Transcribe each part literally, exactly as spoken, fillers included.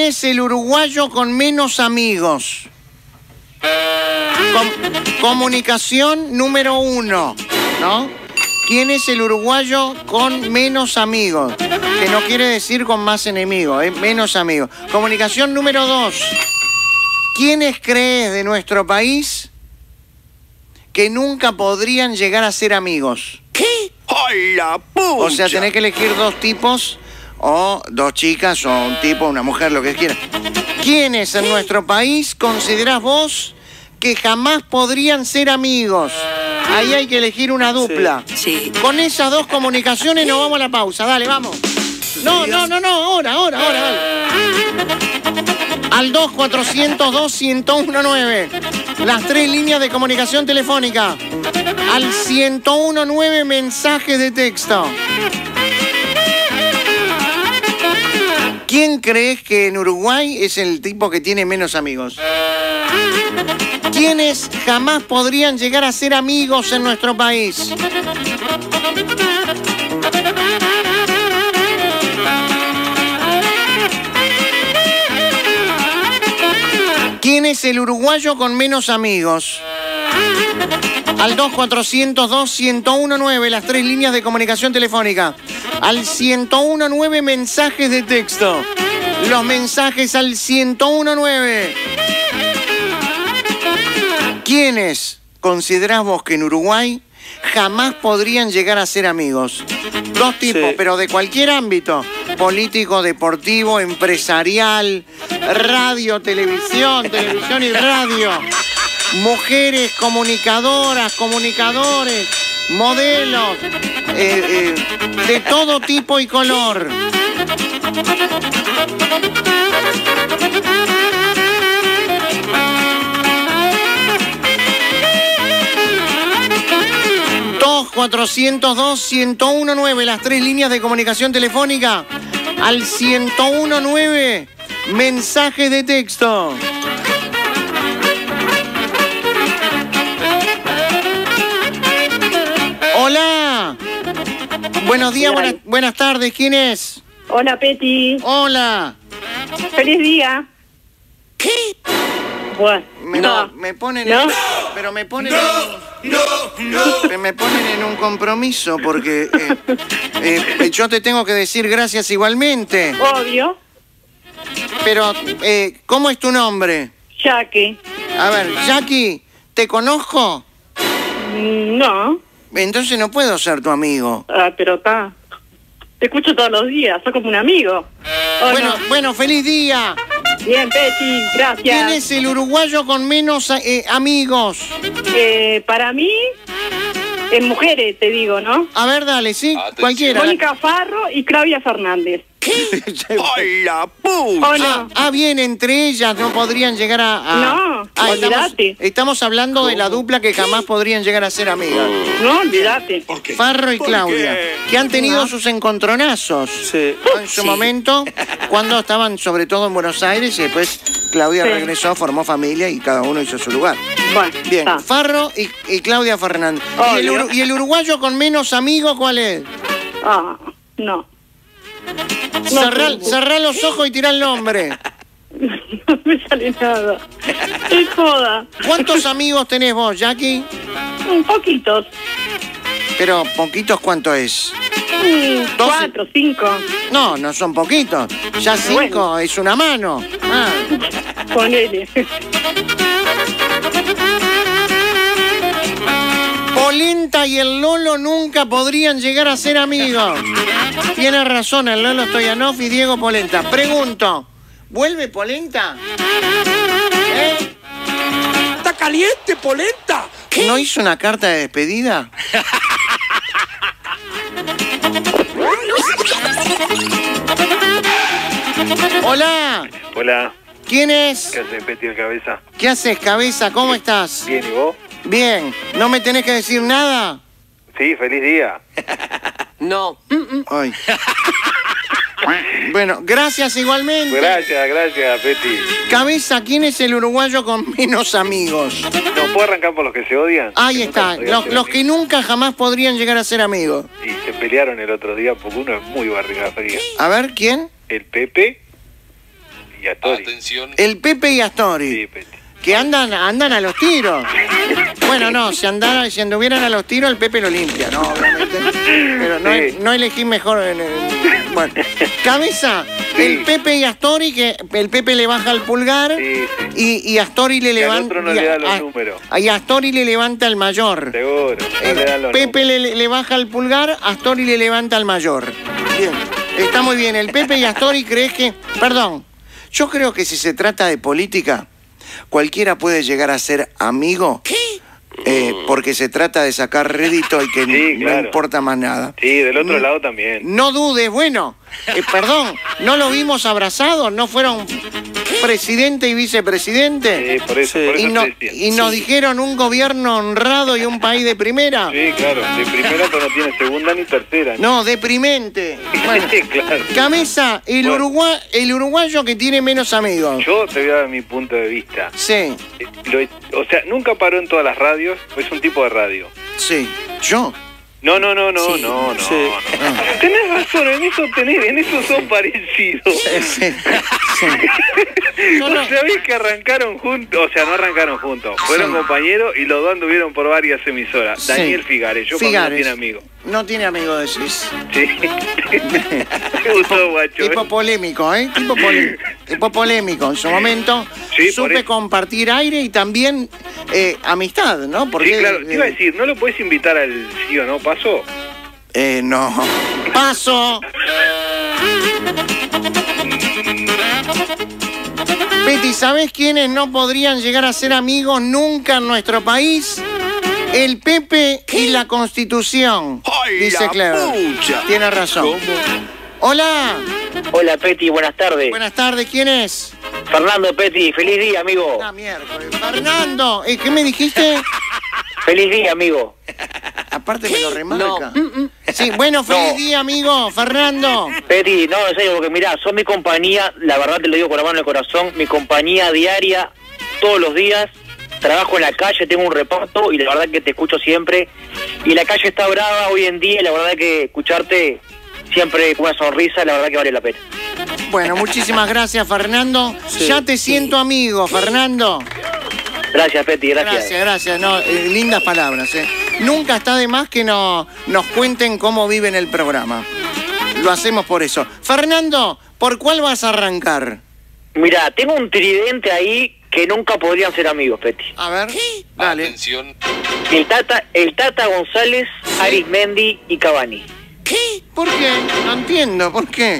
es el uruguayo con menos amigos? Com comunicación número uno, ¿no? ¿Quién es el uruguayo con menos amigos? Que no quiere decir con más enemigos, ¿eh? Menos amigos. Comunicación número dos. ¿Quiénes crees de nuestro país que nunca podrían llegar a ser amigos? ¿Qué? ¡Ay, la pucha! O sea, tenés que elegir dos tipos, o dos chicas, o un tipo, una mujer, lo que quieras. ¿Quiénes en nuestro país considerás vos que jamás podrían ser amigos? Ahí hay que elegir una dupla. Sí, sí. Con esas dos comunicaciones nos vamos a la pausa. Dale, vamos. No, no, no, no, ahora, ahora, ahora, dale. Al dos cuatrocientos dos, uno cero nueve. Las tres líneas de comunicación telefónica. Al ciento diecinueve mensajes de texto. ¿Quién crees que en Uruguay es el tipo que tiene menos amigos? ¿Quiénes jamás podrían llegar a ser amigos en nuestro país? ¿Quién es el uruguayo con menos amigos? Al dos cuatrocientos dos, uno cero nueve, las tres líneas de comunicación telefónica. Al ciento diecinueve mensajes de texto. Los mensajes al ciento diecinueve. ¿Quiénes considerás vos que en Uruguay jamás podrían llegar a ser amigos? Dos tipos, sí, pero de cualquier ámbito. Político, deportivo, empresarial, radio, televisión, televisión y radio. Mujeres, comunicadoras, comunicadores, modelos, eh, eh, de todo tipo y color. dos cuatrocientos dos, uno cero nueve, las tres líneas de comunicación telefónica. Al ciento diecinueve, mensajes de texto. Hola. Buenos días, buenas, buenas tardes. ¿Quién es? Hola, Peti. Hola. Feliz día. ¿Qué? Bueno, me, no. me ponen... ¿No? En, pero me ponen... No, en, no, no. Me ponen en un compromiso porque eh, eh, yo te tengo que decir gracias igualmente. Obvio. Pero, eh, ¿cómo es tu nombre? Jackie. A ver, Jackie, ¿te conozco? Mm, No. Entonces no puedo ser tu amigo. Ah, pero está. Te escucho todos los días, soy como un amigo. ¿O Bueno, no? bueno, feliz día. Bien, Peti, gracias. ¿Quién es el uruguayo con menos eh, amigos? Eh, para mí, en mujeres, te digo, ¿no? A ver, dale, sí, Atención. cualquiera. Mónica Farro y Claudia Fernández. ¡Ay, la pucha! ¿O no? Ah, ah, bien, entre ellas no podrían llegar a... a- No, Ah, estamos, olvídate. estamos hablando de la dupla que jamás podrían llegar a ser amigas. No, olvídate. ¿Por qué? Farro y ¿Por Claudia, qué? que han tenido No. sus encontronazos. Sí. En su Sí. momento, cuando estaban sobre todo en Buenos Aires, y después Claudia Sí. regresó, formó familia y cada uno hizo su lugar. Bueno, Bien, está. Farro y, y Claudia Fernández. ¿Y el, Obvio. uru- ¿Y el uruguayo con menos amigos cuál es? Ah, no. Cerrá, no. cerrá los ojos y tirá el nombre. No me sale nada. Es joda. ¿Cuántos amigos tenés vos, Jackie? Un poquitos. Pero poquitos, ¿cuánto es? Mm, Doce. Cuatro, cinco. No, no son poquitos. Ya cinco Bueno. es una mano. Ah. Ponele. Polenta y el Lolo nunca podrían llegar a ser amigos. Tiene razón el Lolo Stoyanov y Diego Polenta. Pregunto, ¿vuelve Polenta? ¿Eh? ¿Está caliente, polenta? ¿No hizo una carta de despedida? Hola, Hola, ¿quién es? ¿qué haces, Peti de cabeza? ¿Qué haces, cabeza? ¿Cómo estás? Bien, ¿y vos? Bien, ¿no me tenés que decir nada? Sí, feliz día. No. Ay. Bueno, gracias igualmente. Gracias, gracias, Peti. Cabeza, ¿quién es el uruguayo con menos amigos? ¿No puedo arrancar por los que se odian? Ahí Que nunca está, podrían los, ser los que amigos. nunca jamás podrían llegar a ser amigos. Y se pelearon el otro día porque uno es muy barriga fría. A ver, ¿quién? El Pepe y Astori. Atención. El Pepe y Astori. Sí, Peti. Que andan, andan a los tiros. Bueno, no, si, andara, si anduvieran a los tiros, el Pepe lo limpia, ¿no? Obviamente. Pero no, Sí. no elegí mejor. En el- bueno, Cabeza, Sí. el Pepe y Astori, que el Pepe le baja el pulgar Sí, y, y Astori le al levanta. otro no y le a- da los a- números. Y Astori le levanta el mayor. Seguro, no Eh, le dan los Pepe le, le baja el pulgar, Astori le levanta el mayor. Bien, está muy bien. El Pepe y Astori, ¿crees que...? Perdón, yo creo que si se trata de política, cualquiera puede llegar a ser amigo. eh, porque se trata de sacar rédito y que Sí, no claro. importa más nada. Sí, del otro Mm. lado también. No dudes, bueno, eh, perdón, ¿no lo vimos abrazados? ¿No fueron presidente y vicepresidente? Sí, por eso, Sí. por eso Y, no- te decía. y nos dijeron un gobierno honrado y un país de primera. Sí, claro, de primera pero no tiene segunda ni tercera. No, deprimente. Bueno, Sí, claro. Cabeza, el, Bueno. Uruguay, el uruguayo que tiene menos amigos. Yo te voy a dar mi punto de vista. Sí, Eh, lo- o sea, nunca paró en todas las radios, es un tipo de radio. sí. ¿Yo? No, no, no, no, Sí, no, no, sí. no. Tenés razón, en eso tenés, en eso son parecidos. Sí, sí. Yo no- ¿Vos sabés que arrancaron juntos? O sea, no arrancaron juntos. Fueron Sí. compañeros y los dos anduvieron por varias emisoras. Sí. Daniel Figares, yo cuando no Figares. tiene amigos. No tiene amigo, decís. Sí. Me gustó, guacho. Tipo ¿eh? polémico, ¿eh? Tipo, pole- tipo polémico. En su momento Sí, por supe eso. compartir aire y también eh, amistad, ¿no? Porque, Sí, claro, te iba a eh, decir, ¿no lo podés invitar al sí o no? ¿Pasó? eh, no. Paso. Betty, ¿sabés quiénes no podrían llegar a ser amigos nunca en nuestro país? El Pepe y la Constitución, ¡Ay, dice la Clever. pucha! Tiene razón. Hola, Hola Peti, buenas tardes. buenas tardes, ¿quién es? Fernando Peti, feliz día, amigo. Ah, miércoles. Fernando, eh, ¿qué me dijiste? Feliz día, amigo. Aparte me lo remarca. No. Sí, bueno, feliz No. día, amigo. Fernando. Peti, no, en serio, porque mirá, son mi compañía, la verdad te lo digo con la mano en el corazón, mi compañía diaria, todos los días. Trabajo en la calle, tengo un reparto y la verdad que te escucho siempre. Y la calle está brava hoy en día y la verdad que escucharte siempre con una sonrisa, la verdad que vale la pena. Bueno, muchísimas gracias, Fernando. Sí. Ya te siento amigo, Fernando. Gracias, Peti, gracias. Gracias, gracias. No, eh, lindas palabras. Eh. Nunca está de más que no, nos cuenten cómo viven el programa. Lo hacemos por eso. Fernando, ¿por cuál vas a arrancar? Mirá, tengo un tridente ahí que nunca podrían ser amigos, Peti. A ver, dale. Atención. El Tata, el Tata González, Arismendi y Cavani. ¿Qué? ¿Por qué? No entiendo, ¿por qué?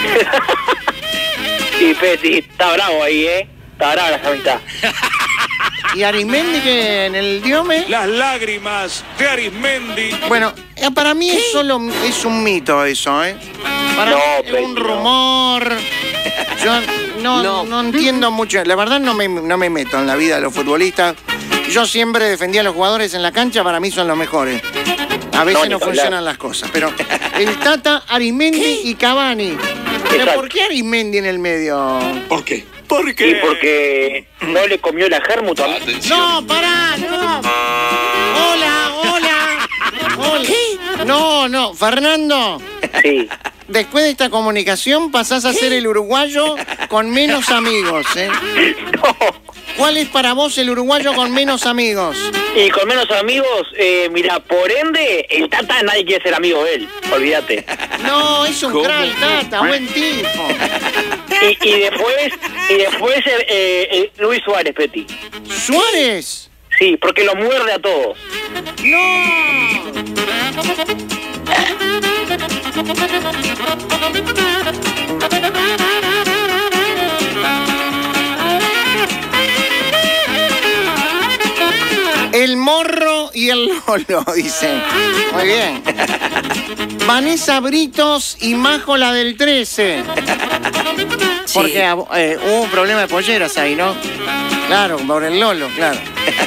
Sí, Peti, está bravo ahí, ¿eh? Está brava la amistad. ¿Y Arismendi que en el Diome? Las lágrimas de Arismendi. Bueno, eh, para mí es solo es un mito eso, ¿eh? Para No, mí es Peti, un no. rumor. Yo no, no. No. entiendo mucho. La verdad no me, no me meto en la vida de los futbolistas. Yo siempre defendía a los jugadores en la cancha, para mí son los mejores. A veces No, no, ni funcionan hablar. las cosas, pero el Tata, Arismendi y Cavani. ¿Pero Exacto. por qué Arismendi en el medio? ¿Por qué? ¿Por Y qué? porque no le comió la germu también. Atención. No, pará, no. Hola, hola. Hola. No, no, Fernando. Sí. Después de esta comunicación pasás a ser el uruguayo con menos amigos, ¿eh? No. ¿Cuál es para vos el uruguayo con menos amigos? Y con menos amigos, eh, mira, por ende, el Tata nadie quiere ser amigo de él. Olvídate. No, es un ¿Cómo? crack, Tata, buen tipo. Y, y después, y después eh, eh, Luis Suárez, Peti. ¿Suárez? Sí, porque lo muerde a todos. ¡No! El morro y el lolo, dicen. Muy bien. Vanessa Britos y Majo la del trece. Porque eh, hubo un problema de polleras ahí, ¿no? Claro, por el lolo, claro.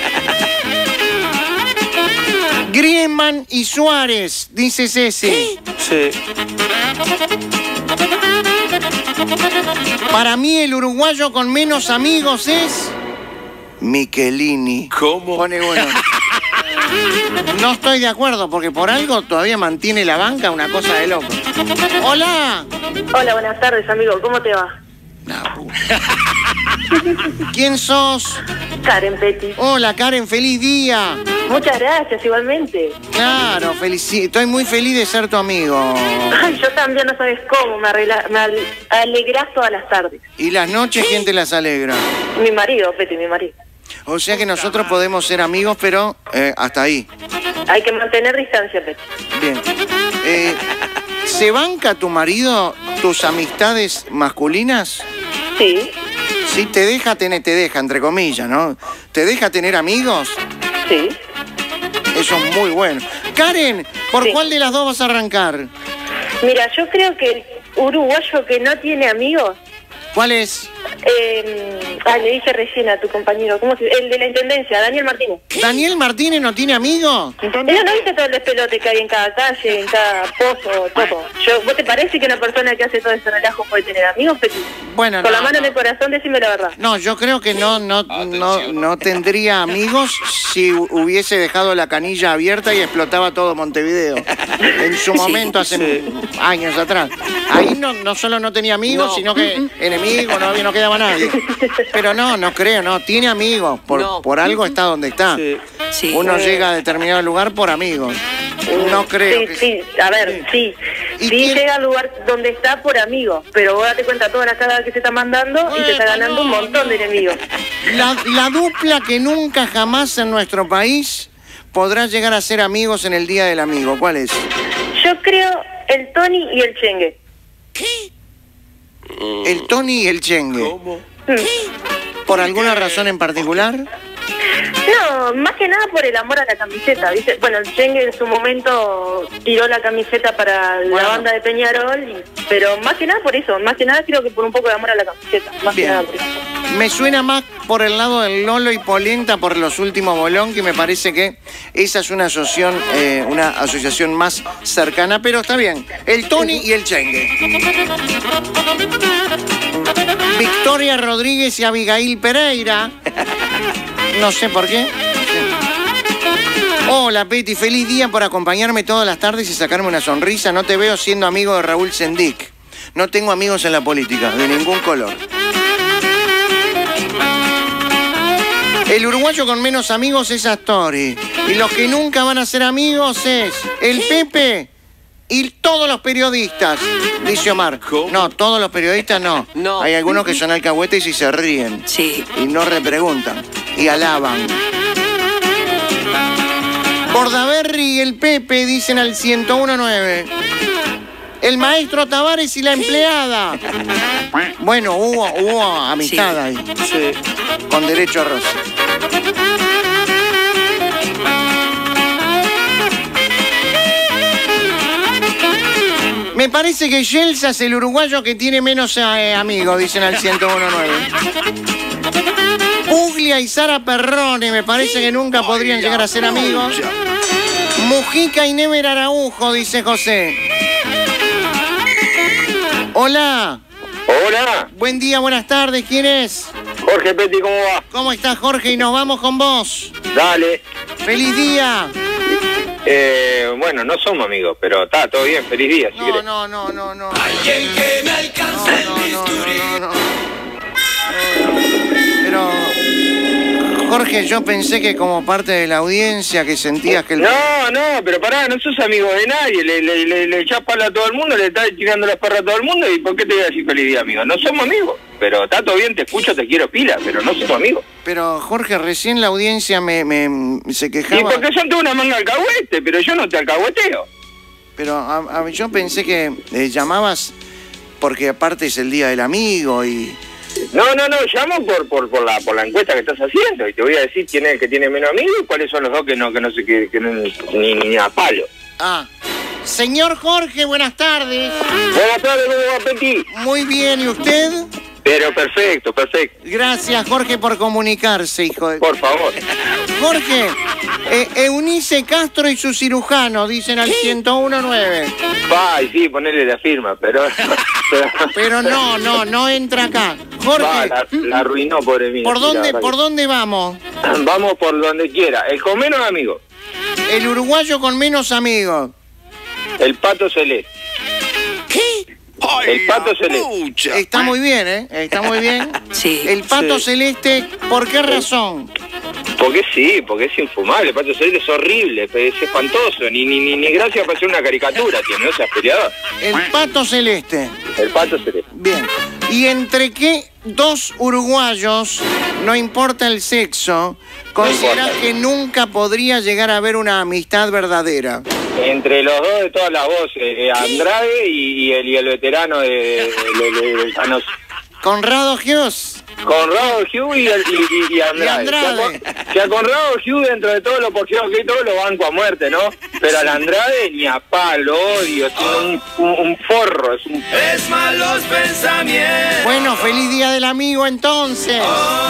Griezmann y Suárez, dice Ceci. Sí. Para mí el uruguayo con menos amigos es... Michelini. ¿Cómo? Pone bueno. No estoy de acuerdo, porque por algo todavía mantiene la banca, una cosa de loco. Hola. Hola, buenas tardes, amigo. ¿Cómo te va? La puta. ¿Quién sos? Karen Petty. Hola, Karen, feliz día. Muchas gracias, igualmente. Claro, felici- estoy muy feliz de ser tu amigo. Ay, yo también, no sabes cómo, me, arregla, me al- alegrás todas las tardes. ¿Y las noches quién te las alegra? Mi marido, Petty, mi marido. O sea que nosotros podemos ser amigos, pero eh, hasta ahí. Hay que mantener distancia, Petty. Bien. Eh, ¿Se banca tu marido tus amistades masculinas? Sí, Sí, te deja tener, te deja, entre comillas, ¿no? ¿Te deja tener amigos? sí. Eso es muy bueno. Karen, ¿por Sí. cuál de las dos vas a arrancar? Mira, yo creo que el uruguayo que no tiene amigos... ¿Cuál es? Eh, ah, le dije recién a tu compañero, ¿cómo se, el de la Intendencia, Daniel Martínez. ¿Daniel Martínez no tiene amigos? Ella no viste todo el despelote que hay en cada calle, en cada pozo, todo. Yo, ¿vos te parece que una persona que hace todo ese relajo puede tener amigos, Petty? Bueno, Con no, la mano no. en el corazón, decime la verdad. No, yo creo que no, no, no, no tendría amigos si hu- hubiese dejado la canilla abierta y explotaba todo Montevideo. En su momento, hace años atrás. Ahí no, no solo no tenía amigos, No. sino que enemigos, no, había- no quedaba nadie. Pero no, no creo, no, tiene amigos. Por, No. por algo está donde está. Sí. Sí. Uno llega a determinado lugar por amigos. No creo Sí, que... sí, a ver, sí. ¿Y Sí quién- llega al lugar donde está por amigos, pero vos date cuenta toda la cagada que se está mandando y te está Bueno, ganando un no, montón de enemigos. La, la dupla que nunca jamás en nuestro país podrá llegar a ser amigos en el Día del Amigo. ¿Cuál es? Yo creo el Tony y el Chengue. El Tony y el Chengue. ¿Cómo? ¿Por alguna razón en particular? No, más que nada por el amor a la camiseta, ¿viste? Bueno, el Chengue en su momento tiró la camiseta para Bueno. la banda de Peñarol, y- pero más que nada por eso, más que nada creo que por un poco de amor a la camiseta, más Bien. que nada por eso. Me suena más por el lado del Lolo y Polenta por los últimos Bolón, que me parece que esa es una asociación, eh, una asociación más cercana, pero está bien. El Tony y el Chengue. Victoria Rodríguez y Abigail Pereira. No sé por qué. Hola, Petty, feliz día por acompañarme todas las tardes y sacarme una sonrisa. No te veo siendo amigo de Raúl Sendic. No tengo amigos en la política, de ningún color. El uruguayo con menos amigos es Astori. Y los que nunca van a ser amigos es el Pepe y todos los periodistas, dice Omar. ¿Cómo? No, todos los periodistas no. No. Hay algunos que son alcahuetes y se ríen. Sí. Y no repreguntan. Y alaban. Bordaberry y el Pepe dicen al ciento uno nueve. El maestro Tavares y la empleada. Bueno, hubo, hubo amistad Sí. ahí. Sí. Con derecho a roce. Me parece que Yelsa es el uruguayo que tiene menos eh, amigos, dicen al ciento uno nueve. Puglia y Sara Perrone, me parece que nunca podrían llegar a ser amigos. Mujica y Never Araujo, dice José. Hola, Hola, buen día, buenas tardes, ¿quién es? Jorge Petty, ¿cómo va? ¿Cómo estás, Jorge? Y nos vamos con vos. Dale. ¡Feliz día! Eh, bueno, no somos amigos, pero está todo bien, feliz día, si No, querés. no, no, no, no. Alguien que me alcance no, no, no, no, no, no. Pero, Jorge, yo pensé que como parte de la audiencia que sentías que el... No, no, pero pará, no sos amigo de nadie, le, le, le, le echás palo a todo el mundo, le estás tirando las perras a todo el mundo, ¿y por qué te voy a decir feliz día, amigo? No somos amigos, pero está todo bien, te escucho, te quiero pila, pero no somos amigos. Pero, Jorge, recién la audiencia me, me se Y quejaba... porque son toda una manga alcahuete, pero yo no te alcahueteo. Pero a- a- yo pensé que eh, llamabas porque aparte es el Día del Amigo y... No, no, no, llamo por, por, por, la, por la encuesta que estás haciendo y te voy a decir quién es el que tiene menos amigos y cuáles son los dos que no, que no sé, que, que no, ni, ni a palo. Ah, señor Jorge, buenas tardes. Buenas tardes, ¿cómo va, Petty? Muy bien, ¿y usted? Pero perfecto, perfecto, Gracias, Jorge, por comunicarse, hijo de... por favor. Jorge, eh, Eunice Castro y su cirujano, dicen al ciento uno nueve. Va, y sí, ponerle la firma, pero... pero Pero no, no, no entra acá. va, Jorge, la, la arruinó, pobre mío. ¿por sí, la dónde, verdad por que- dónde vamos? Vamos por donde quiera. El con menos amigos, El uruguayo con menos amigos. el Pato Celeste. El pato celeste. Está muy bien, ¿eh? Está muy bien. Sí. El pato Sí. celeste, ¿por qué razón? Porque sí, porque es infumable. El pato celeste es horrible, es espantoso. Ni, ni, ni, ni gracia para hacer una caricatura tiene, ¿no? O sea, es peleador. El pato celeste. El pato celeste. Bien. ¿Y entre qué dos uruguayos, no importa el sexo, consideras importa. que nunca podría llegar a haber una amistad verdadera? Entre los dos de todas las voces, eh, Andrade y, y, el, y el veterano de, de, de, de- de Llanos. Conrado Hughes. Conrado Hugh y, el- y, y, y Andrade. Y Andrade. Que, a, Con- que a Conrado Hugh, dentro de todo lo poquito que todo lo banco a muerte, ¿no? Pero al Andrade ni a palo, odio, es un, un, un forro, es un... Es malos pensamientos. Bueno, feliz día del amigo entonces.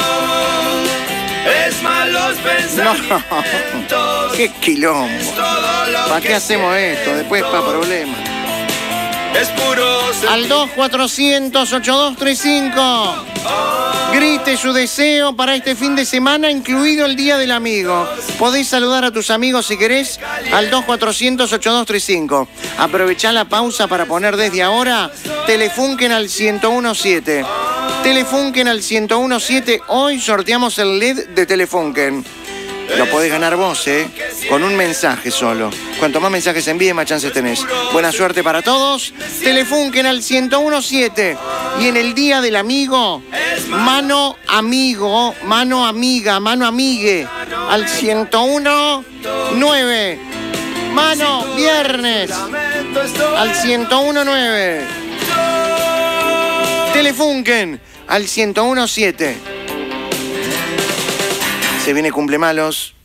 Es malos pensamientos. No. Qué quilombo. Todo lo ¿Para qué que hacemos esto? Después para problemas. es puro Al dos cuatrocientos ochenta y dos treinta y cinco. Grite su deseo para este fin de semana, incluido el Día del Amigo. Podés saludar a tus amigos si querés al dos cuatrocientos ochenta y dos treinta y cinco. Aprovechá la pausa para poner desde ahora Telefunken al ciento diecisiete. Telefunken al ciento diecisiete. Hoy sorteamos el L E D de Telefunken. Lo podés ganar vos, ¿eh? Con un mensaje solo. Cuanto más mensajes envíes, más chances tenés. Buena suerte para todos. Telefunken al ciento diecisiete. Y en el Día del Amigo, mano amigo, mano amiga, mano amigue al ciento diecinueve. Mano viernes al ciento diecinueve. Telefunken al ciento diecisiete. Se viene Cumple Malos.